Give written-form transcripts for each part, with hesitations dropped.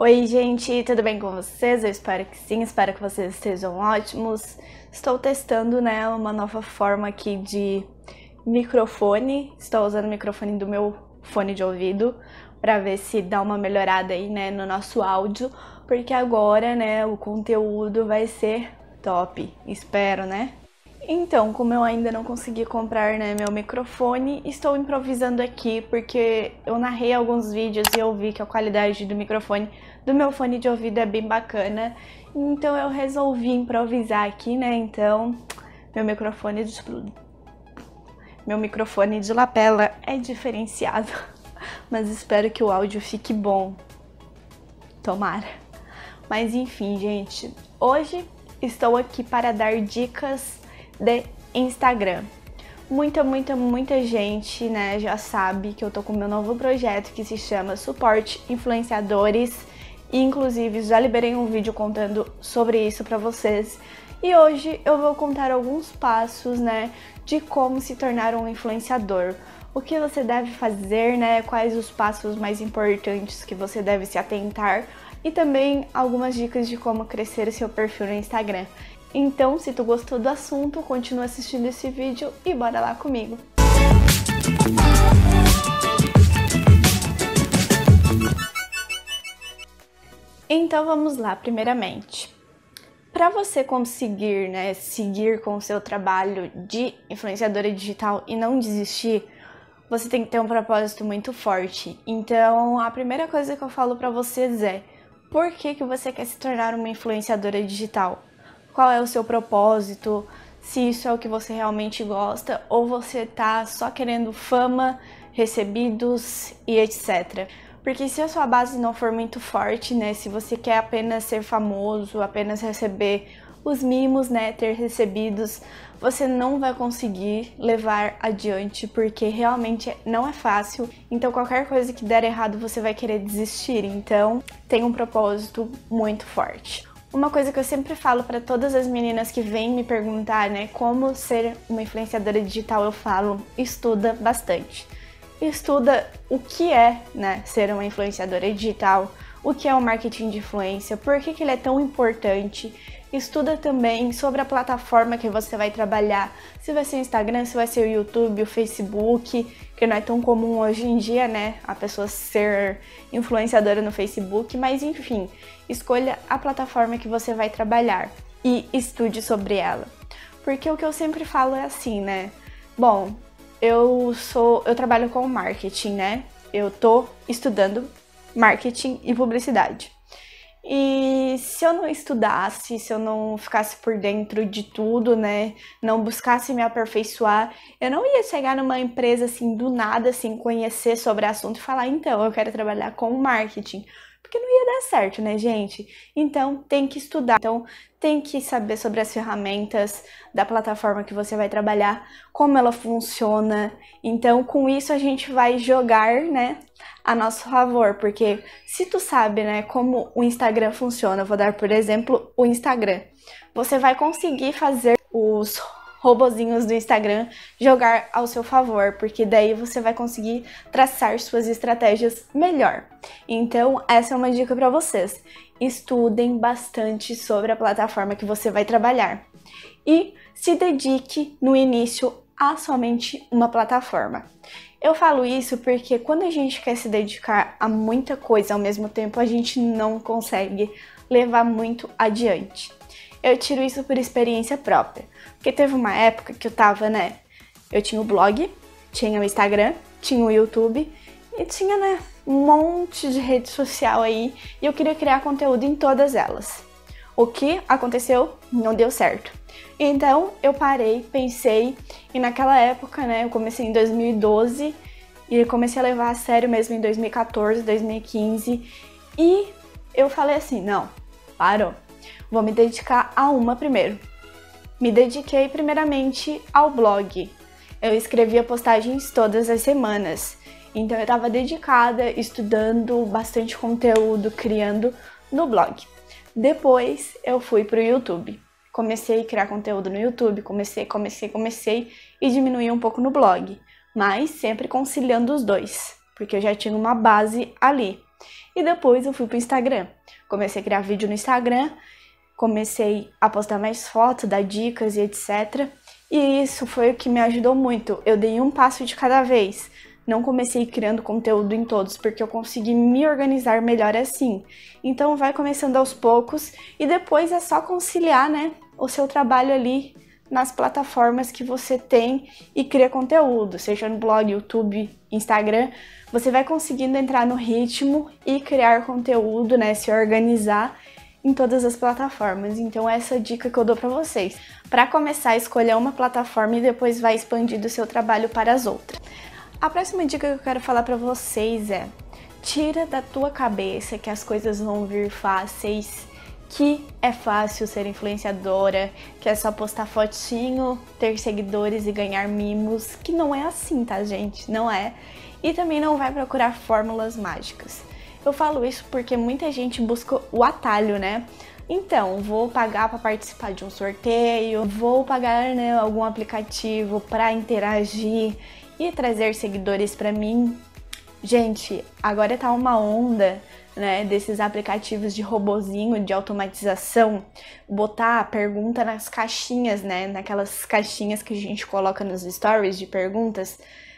Oi, gente, tudo bem com vocês? Eu espero que sim, espero que vocês estejam ótimos. Estou testando, uma nova forma aqui de microfone. Estou usando o microfone do meu fone de ouvido para ver se dá uma melhorada aí, no nosso áudio, porque agora, o conteúdo vai ser top, espero, Então, como eu ainda não consegui comprar, meu microfone, estou improvisando aqui porque eu narrei alguns vídeos e eu vi que a qualidade do microfone do meu fone de ouvido é bem bacana. Então eu resolvi improvisar aqui, Então, meu microfone de lapela é diferenciado, mas espero que o áudio fique bom. Tomara. Mas enfim, gente, hoje estou aqui para dar dicas de Instagram. Muita gente, já sabe que eu tô com meu novo projeto que se chama Suporte Influenciadores e inclusive já liberei um vídeo contando sobre isso pra vocês. E hoje eu vou contar alguns passos, de como se tornar um influenciador. O que você deve fazer, quais os passos mais importantes que você deve se atentar e também algumas dicas de como crescer o seu perfil no Instagram. Então, se tu gostou do assunto, continua assistindo esse vídeo e bora lá comigo! Então vamos lá, primeiramente. Para você conseguir, seguir com o seu trabalho de influenciadora digital e não desistir, você tem que ter um propósito muito forte. Então, a primeira coisa que eu falo para vocês é: por que você quer se tornar uma influenciadora digital? Qual é o seu propósito, se isso é o que você realmente gosta ou você tá só querendo fama, recebidos e etc. Porque se a sua base não for muito forte, se você quer apenas ser famoso, apenas receber os mimos, ter recebidos, você não vai conseguir levar adiante, porque realmente não é fácil. Então qualquer coisa que der errado você vai querer desistir, então tem um propósito muito forte. Uma coisa que eu sempre falo para todas as meninas que vêm me perguntar, como ser uma influenciadora digital, eu falo: estuda bastante. Estuda o que é, ser uma influenciadora digital, o que é o marketing de influência, por que ele é tão importante. Estuda também sobre a plataforma que você vai trabalhar, se vai ser o Instagram, se vai ser o YouTube, o Facebook, que não é tão comum hoje em dia, a pessoa ser influenciadora no Facebook, mas enfim, escolha a plataforma que você vai trabalhar e estude sobre ela. Porque o que eu sempre falo é assim, bom, eu trabalho com marketing, eu tô estudando marketing e publicidade. E se eu não estudasse, se eu não ficasse por dentro de tudo, não buscasse me aperfeiçoar, eu não ia chegar numa empresa assim do nada, sem conhecer sobre o assunto e falar: então, eu quero trabalhar com marketing. Porque não ia dar certo, gente? Então, tem que estudar. Então, tem que saber sobre as ferramentas da plataforma que você vai trabalhar, como ela funciona. Então, com isso, a gente vai jogar, a nosso favor. Porque se tu sabe, como o Instagram funciona, eu vou dar, por exemplo, o Instagram. Você vai conseguir fazer os robozinhos do Instagram jogar ao seu favor, porque daí você vai conseguir traçar suas estratégias melhor. Então, essa é uma dica para vocês. Estudem bastante sobre a plataforma que você vai trabalhar e se dedique no início a somente uma plataforma. Eu falo isso porque quando a gente quer se dedicar a muita coisa ao mesmo tempo, a gente não consegue levar muito adiante. Eu tiro isso por experiência própria, porque teve uma época que eu tava, eu tinha o blog, tinha o Instagram, tinha o YouTube e tinha, um monte de rede social aí e eu queria criar conteúdo em todas elas. O que aconteceu? Não deu certo. Então eu parei, pensei e naquela época, eu comecei em 2012 e comecei a levar a sério mesmo em 2014, 2015 e eu falei assim: não, parou. Vou me dedicar a uma primeiro. Me dediquei primeiramente ao blog. Eu escrevia postagens todas as semanas. Então eu estava dedicada, estudando bastante conteúdo, criando no blog. Depois eu fui para o YouTube. Comecei a criar conteúdo no YouTube, comecei e diminuí um pouco no blog. Mas sempre conciliando os dois, porque eu já tinha uma base ali. E depois eu fui pro Instagram. Comecei a criar vídeo no Instagram, comecei a postar mais fotos, dar dicas e etc. E isso foi o que me ajudou muito. Eu dei um passo de cada vez. Não comecei criando conteúdo em todos, porque eu consegui me organizar melhor assim. Então vai começando aos poucos e depois é só conciliar, né, o seu trabalho ali nas plataformas que você tem e cria conteúdo, seja no blog, YouTube, Instagram. Você vai conseguindo entrar no ritmo e criar conteúdo, né, se organizar em todas as plataformas. Então essa é a dica que eu dou para vocês. Para começar, escolha uma plataforma e depois vai expandindo o seu trabalho para as outras. A próxima dica que eu quero falar para vocês é: tira da tua cabeça que as coisas vão vir fáceis, que é fácil ser influenciadora, que é só postar fotinho, ter seguidores e ganhar mimos, que não é assim, tá, gente? Não é. E também não vai procurar fórmulas mágicas. Eu falo isso porque muita gente busca o atalho, né? Então, vou pagar para participar de um sorteio, vou pagar, né, algum aplicativo para interagir e trazer seguidores para mim. Gente, agora tá uma onda, né, desses aplicativos de robozinho, de automatização, botar a pergunta nas caixinhas, né, naquelas caixinhas que a gente coloca nos stories de perguntas,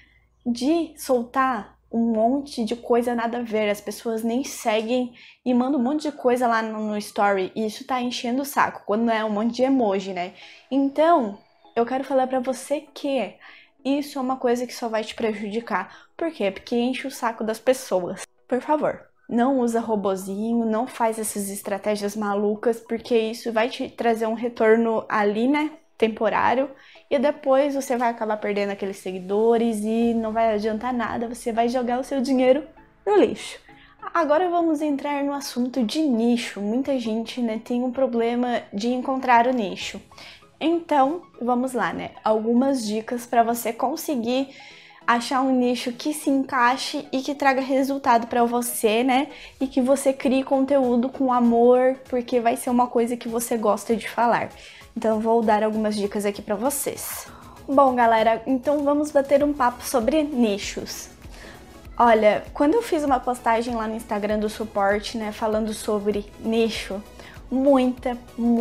de soltar um monte de coisa nada a ver, as pessoas nem seguem e mandam um monte de coisa lá no story, e isso tá enchendo o saco, quando é um monte de emoji, né? Então, eu quero falar pra você que isso é uma coisa que só vai te prejudicar. Por quê? Porque enche o saco das pessoas. Por favor, não usa robozinho, não faz essas estratégias malucas, porque isso vai te trazer um retorno ali, né, temporário, e depois você vai acabar perdendo aqueles seguidores e não vai adiantar nada, você vai jogar o seu dinheiro no lixo. Agora vamos entrar no assunto de nicho. Muita gente, né, tem um problema de encontrar o nicho. Então, vamos lá, né? Algumas dicas para você conseguir achar um nicho que se encaixe e que traga resultado para você, né? E que você crie conteúdo com amor, porque vai ser uma coisa que você gosta de falar. Então, vou dar algumas dicas aqui para vocês. Bom, galera, então vamos bater um papo sobre nichos. Olha, quando eu fiz uma postagem lá no Instagram do suporte, né, falando sobre nicho, muita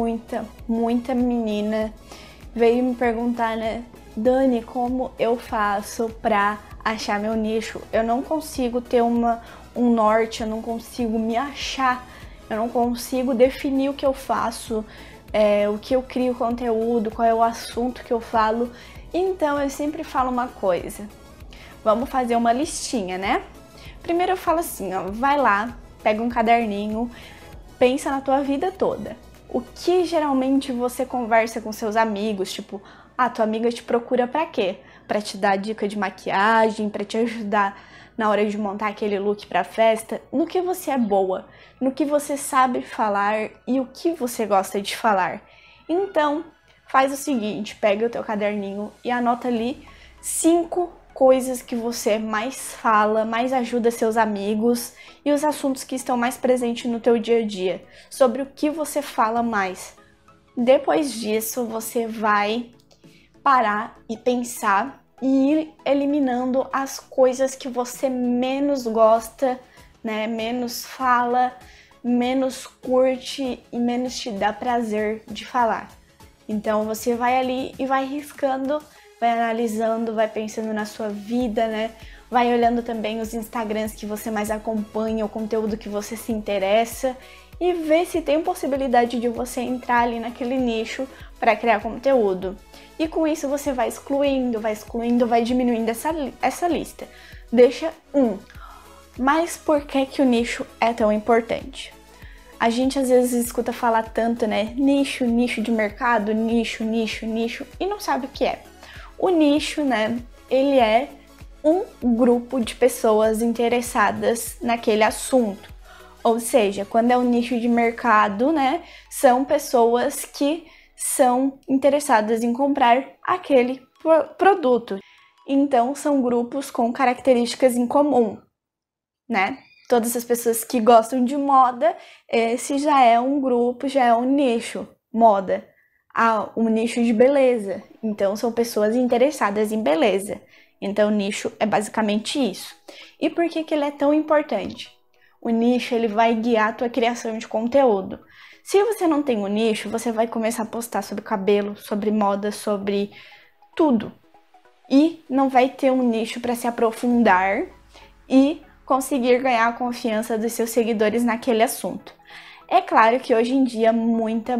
menina veio me perguntar, né, Dani, como eu faço pra achar meu nicho? Eu não consigo ter um norte, eu não consigo me achar, eu não consigo definir o que eu faço, o que eu crio conteúdo, qual é o assunto que eu falo. Então eu sempre falo uma coisa, vamos fazer uma listinha, né? Primeiro eu falo assim, ó, vai lá, pega um caderninho, pensa na tua vida toda. O que geralmente você conversa com seus amigos, tipo, tua amiga te procura pra quê? Pra te dar dica de maquiagem, pra te ajudar na hora de montar aquele look pra festa? No que você é boa, no que você sabe falar e o que você gosta de falar. Então, faz o seguinte, pega o teu caderninho e anota ali 5 coisas que você mais fala, mais ajuda seus amigos e os assuntos que estão mais presentes no teu dia a dia, sobre o que você fala mais. Depois disso, você vai parar e pensar e ir eliminando as coisas que você menos gosta, né, menos fala, menos curte e menos te dá prazer de falar. Então você vai ali e vai riscando, vai analisando, vai pensando na sua vida, né? Vai olhando também os Instagrams que você mais acompanha, o conteúdo que você se interessa e vê se tem possibilidade de você entrar ali naquele nicho para criar conteúdo. E com isso você vai excluindo, vai diminuindo essa lista. Deixa Mas por que o nicho é tão importante? A gente às vezes escuta falar tanto, né? Nicho, nicho de mercado, nicho, e não sabe o que é. O nicho, né? Ele é um grupo de pessoas interessadas naquele assunto. Ou seja, quando é um nicho de mercado, né? São pessoas que são interessadas em comprar aquele produto. Então, são grupos com características em comum, né? Todas as pessoas que gostam de moda, esse já é um grupo, já é um nicho, moda. Um nicho de beleza, então são pessoas interessadas em beleza. Então o nicho é basicamente isso. E por que ele é tão importante? O nicho, ele vai guiar a tua criação de conteúdo. Se você não tem um nicho, você vai começar a postar sobre cabelo, sobre moda, sobre tudo. E não vai ter um nicho para se aprofundar e conseguir ganhar a confiança dos seus seguidores naquele assunto. É claro que hoje em dia muita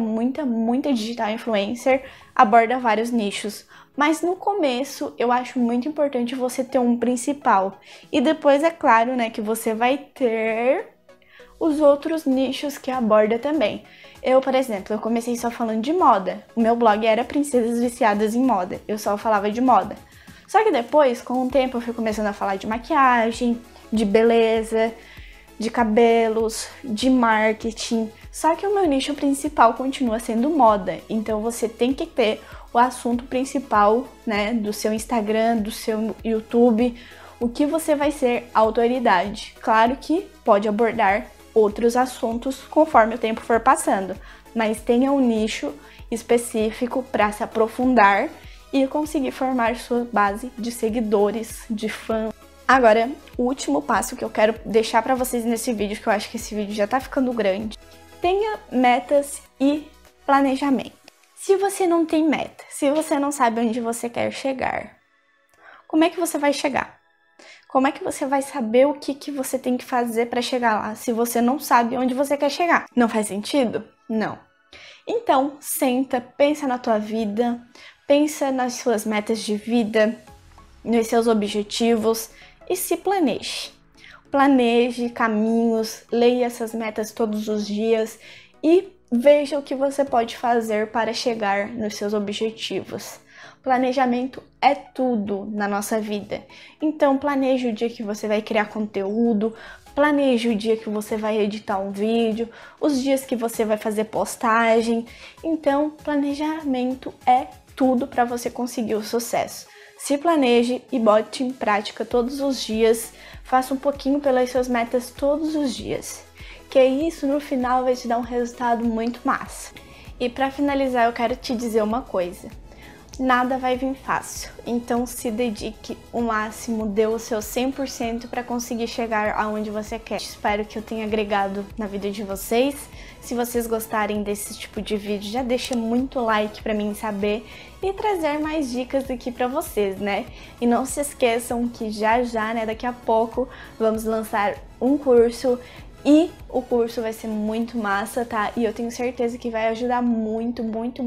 digital influencer aborda vários nichos, mas no começo eu acho muito importante você ter um principal. E depois é claro, né, que você vai ter os outros nichos que aborda também. Eu, por exemplo, eu comecei só falando de moda. O meu blog era Princesas Viciadas em Moda. Eu só falava de moda. Só que depois, com o tempo, eu fui começando a falar de maquiagem, de beleza, de cabelos, de marketing. Só que o meu nicho principal continua sendo moda. Então você tem que ter o assunto principal, né, do seu Instagram, do seu YouTube, o que você vai ser autoridade. Claro que pode abordar outros assuntos conforme o tempo for passando, mas tenha um nicho específico para se aprofundar e conseguir formar sua base de seguidores, de fãs. Agora, o último passo que eu quero deixar para vocês nesse vídeo, que eu acho que esse vídeo já tá ficando grande, tenha metas e planejamento. Se você não tem meta, se você não sabe onde você quer chegar, como é que você vai chegar? Como é que você vai saber o que você tem que fazer para chegar lá se você não sabe onde você quer chegar? Não faz sentido? Não. Então, senta, pensa na tua vida, pensa nas suas metas de vida, nos seus objetivos e se planeje. Planeje caminhos, leia essas metas todos os dias e veja o que você pode fazer para chegar nos seus objetivos. Planejamento é tudo na nossa vida. Então, planeje o dia que você vai criar conteúdo, planeje o dia que você vai editar um vídeo, os dias que você vai fazer postagem. Então, planejamento é tudo para você conseguir o sucesso. Se planeje e bote em prática todos os dias. Faça um pouquinho pelas suas metas todos os dias. Que isso no final vai te dar um resultado muito massa. E para finalizar, eu quero te dizer uma coisa. Nada vai vir fácil, então se dedique o máximo, dê o seu 100% para conseguir chegar aonde você quer. Espero que eu tenha agregado na vida de vocês. Se vocês gostarem desse tipo de vídeo, já deixa muito like para mim saber e trazer mais dicas aqui para vocês, né? E não se esqueçam que já, né, daqui a pouco vamos lançar um curso. E o curso vai ser muito massa, tá? E eu tenho certeza que vai ajudar muito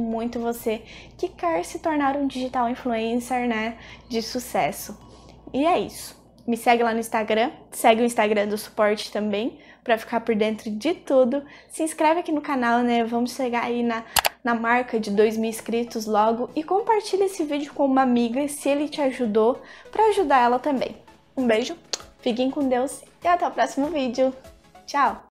você que quer se tornar um digital influencer, né, de sucesso. E é isso. Me segue lá no Instagram, segue o Instagram do Suporte também, pra ficar por dentro de tudo. Se inscreve aqui no canal, né? Vamos chegar aí na marca de 2.000 inscritos logo. E compartilha esse vídeo com uma amiga, se ele te ajudou, pra ajudar ela também. Um beijo, fiquem com Deus e até o próximo vídeo. Tchau!